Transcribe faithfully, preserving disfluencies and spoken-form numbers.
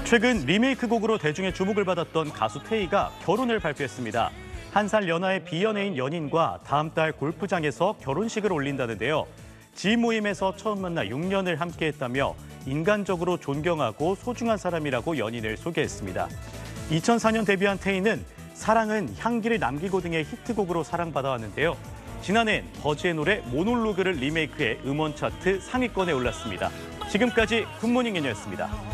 최근 리메이크 곡으로 대중의 주목을 받았던 가수 태희가 결혼을 발표했습니다. 한 살 연하의 비연예인 연인과 다음 달 골프장에서 결혼식을 올린다는데요. 지인 모임에서 처음 만나 육 년을 함께했다며 인간적으로 존경하고 소중한 사람이라고 연인을 소개했습니다. 이천사 년 데뷔한 태희는 사랑은 향기를 남기고 등의 히트곡으로 사랑받아왔는데요. 지난해엔 버즈의 노래 모놀로그를 리메이크해 음원 차트 상위권에 올랐습니다. 지금까지 굿모닝 연예였습니다.